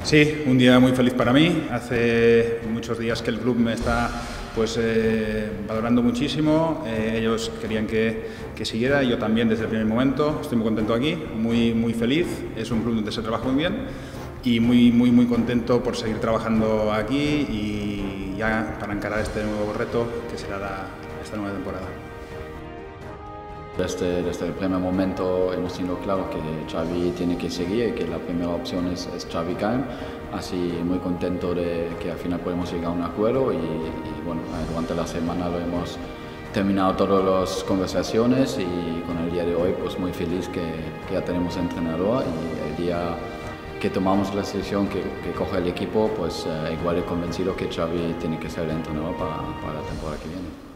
Sí, un día muy feliz para mí. Hace muchos días que el club me está valorando muchísimo. Ellos querían que siguiera, yo también desde el primer momento. Estoy muy contento aquí, muy feliz. Es un club donde se trabaja muy bien y muy contento por seguir trabajando aquí y ya para encarar este nuevo reto que será esta nueva temporada. Desde el primer momento hemos tenido claro que Xavi tiene que seguir y que la primera opción es Xavi Caim. Así muy contento de que al final podemos llegar a un acuerdo y bueno, durante la semana lo hemos terminado todas las conversaciones y con el día de hoy pues muy feliz que ya tenemos entrenador y el día que tomamos la decisión que coge el equipo pues igual he convencido que Xavi tiene que ser el entrenador para la temporada que viene.